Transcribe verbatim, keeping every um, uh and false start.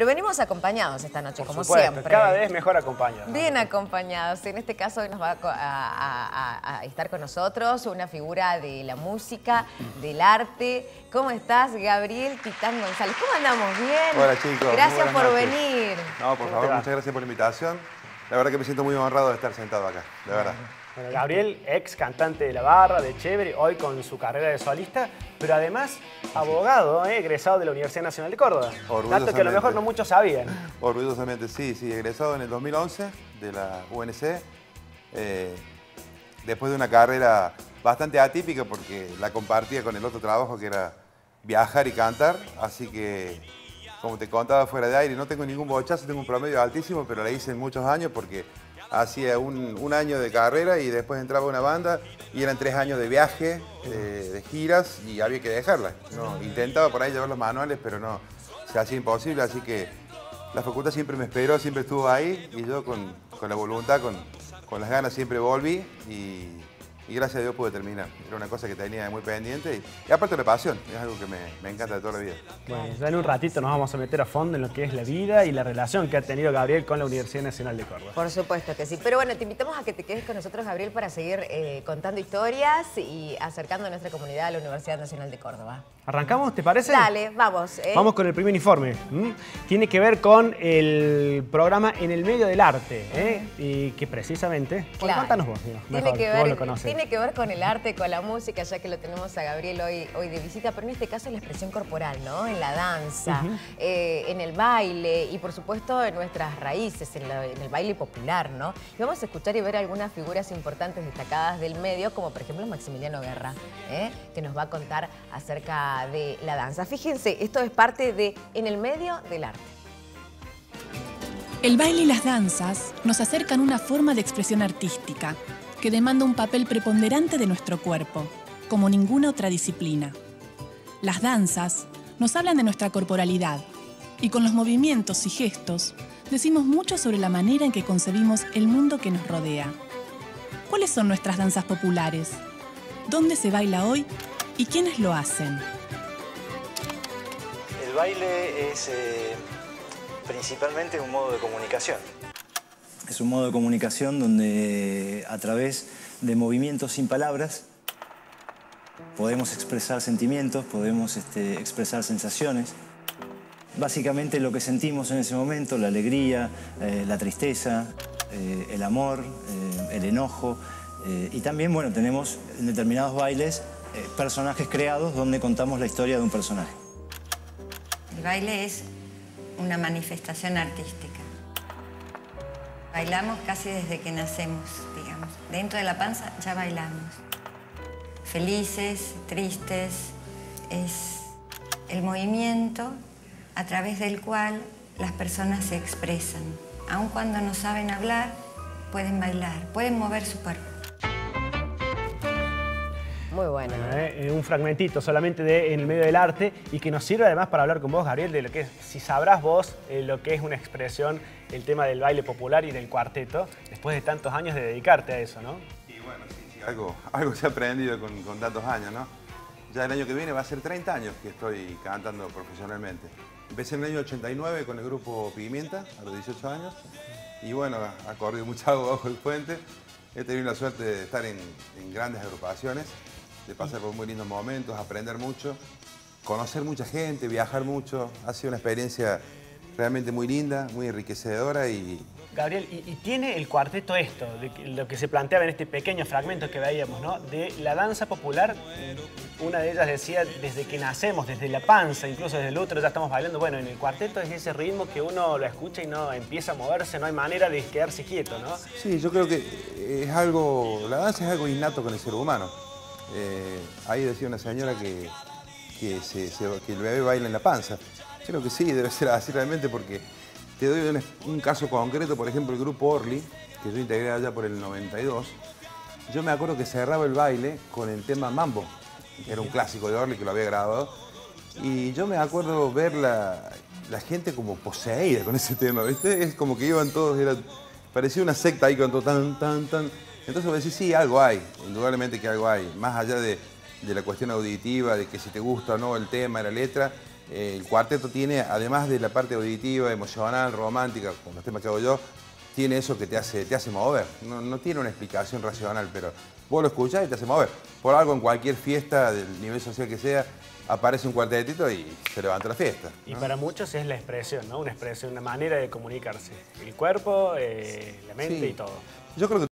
Pero venimos acompañados esta noche, Por como supuesto, siempre. cada vez mejor acompañados. Bien acompañados. En este caso hoy nos va a, a, a, a estar con nosotros una figura de la música, del arte. ¿Cómo estás, Gabriel Titán González? ¿Cómo andamos? ¿Bien? Hola, chicos. Gracias por noches. venir. No, por favor, muchas gracias por la invitación. La verdad que me siento muy honrado de estar sentado acá, de verdad. Bueno, Gabriel, ex cantante de La Barra, de Chévere, hoy con su carrera de solista, pero además abogado, eh, egresado de la Universidad Nacional de Córdoba. Dato que a lo mejor no muchos sabían. Orgullosamente, sí, sí, egresado en el dos mil once de la U N C. Eh, después de una carrera bastante atípica porque la compartía con el otro trabajo que era viajar y cantar, así que, como te contaba fuera de aire, no tengo ningún bochazo, tengo un promedio altísimo, pero la hice en muchos años porque hacía un, un año de carrera y después entraba una banda y eran tres años de viaje, de, de giras y había que dejarla. No, intentaba por ahí llevar los manuales, pero no, se hacía imposible, así que la facultad siempre me esperó, siempre estuvo ahí y yo con, con la voluntad, con, con las ganas siempre volví y, y gracias a Dios pude terminar. Era una cosa que tenía muy pendiente y, y aparte la pasión, es algo que me, me encanta de toda la vida. Bueno, ya en un ratito nos vamos a meter a fondo en lo que es la vida y la relación que ha tenido Gabriel con la Universidad Nacional de Córdoba. Por supuesto que sí. Pero bueno, te invitamos a que te quedes con nosotros, Gabriel, para seguir eh, contando historias y acercando a nuestra comunidad a la Universidad Nacional de Córdoba. ¿Arrancamos, te parece? Dale, vamos. ¿eh? Vamos con el primer informe. ¿Mm? Tiene que ver con el programa En el Medio del Arte, ¿eh? Y que precisamente... Claro. Cuéntanos vos, Dios, Tiene, mejor, que vos lo ver, conocés. tiene que ver con el arte, con la música, ya que lo tenemos a Gabriel hoy, hoy de visita, pero en este caso en la expresión corporal, ¿no? En la danza, uh-huh. eh, en el baile y por supuesto en nuestras raíces, en, la, en el baile popular, ¿no? Y vamos a escuchar y ver algunas figuras importantes destacadas del medio, como por ejemplo Maximiliano Guerra, ¿eh? que nos va a contar acerca de la danza. Fíjense, esto es parte de En el Medio del Arte. El baile y las danzas nos acercan una forma de expresión artística que demanda un papel preponderante de nuestro cuerpo, como ninguna otra disciplina. Las danzas nos hablan de nuestra corporalidad y con los movimientos y gestos decimos mucho sobre la manera en que concebimos el mundo que nos rodea. ¿Cuáles son nuestras danzas populares? ¿Dónde se baila hoy y quiénes lo hacen? El baile es eh, principalmente un modo de comunicación. Es un modo de comunicación donde a través de movimientos sin palabras podemos expresar sentimientos, podemos este, expresar sensaciones. Básicamente lo que sentimos en ese momento, la alegría, eh, la tristeza, eh, el amor, eh, el enojo. Eh, y también, bueno, tenemos en determinados bailes eh, personajes creados donde contamos la historia de un personaje. El baile es una manifestación artística. Bailamos casi desde que nacemos, digamos. Dentro de la panza ya bailamos. Felices, tristes, es el movimiento a través del cual las personas se expresan. Aun cuando no saben hablar, pueden bailar, pueden mover su cuerpo. Muy bueno. Eh, un fragmentito solamente de En el Medio del Arte y que nos sirve además para hablar con vos, Gabriel, de lo que es, si sabrás vos, eh, lo que es una expresión, el tema del baile popular y del cuarteto, después de tantos años de dedicarte a eso, ¿no? Y bueno, sí, sí, algo, algo se ha aprendido con, con tantos años, ¿no? Ya el año que viene va a ser treinta años que estoy cantando profesionalmente. Empecé en el año ochenta y nueve con el grupo Pimienta, a los dieciocho años, y bueno, ha corrido mucha agua bajo el puente. He tenido la suerte de estar en, en grandes agrupaciones, de pasar por muy lindos momentos, aprender mucho, conocer mucha gente, viajar mucho. Ha sido una experiencia realmente muy linda, muy enriquecedora y... Gabriel, y, y tiene el cuarteto esto, de que, lo que se planteaba en este pequeño fragmento que veíamos, ¿no? De la danza popular. Una de ellas decía, desde que nacemos, desde la panza, incluso desde el útero ya estamos bailando. Bueno, en el cuarteto es ese ritmo que uno lo escucha y no empieza a moverse, no hay manera de quedarse quieto, ¿no? Sí, yo creo que es algo, la danza es algo innato con el ser humano. Eh, ahí decía una señora que, que, se, se, que el bebé baila en la panza. Creo que sí, debe ser así realmente porque te doy un, un caso concreto, por ejemplo, el grupo Orly, que yo integré allá por el noventa y dos. Yo me acuerdo que cerraba el baile con el tema Mambo, que era un clásico de Orly que lo había grabado. Y yo me acuerdo ver la, la gente como poseída con ese tema, ¿viste? Es como que iban todos, era, parecía una secta ahí con todo tan, tan, tan. Entonces vos decís, sí, algo hay, indudablemente que algo hay. Más allá de, de la cuestión auditiva, de que si te gusta o no el tema, la letra, eh, el cuarteto tiene, además de la parte auditiva, emocional, romántica, con los temas que hago yo, tiene eso que te hace, te hace mover. No, no tiene una explicación racional, pero vos lo escuchás y te hace mover. Por algo en cualquier fiesta del nivel social que sea, aparece un cuartetito y se levanta la fiesta, ¿no? Y para muchos es la expresión, ¿no? Una expresión, una manera de comunicarse. El cuerpo, eh, la mente Sí. y todo. Yo creo que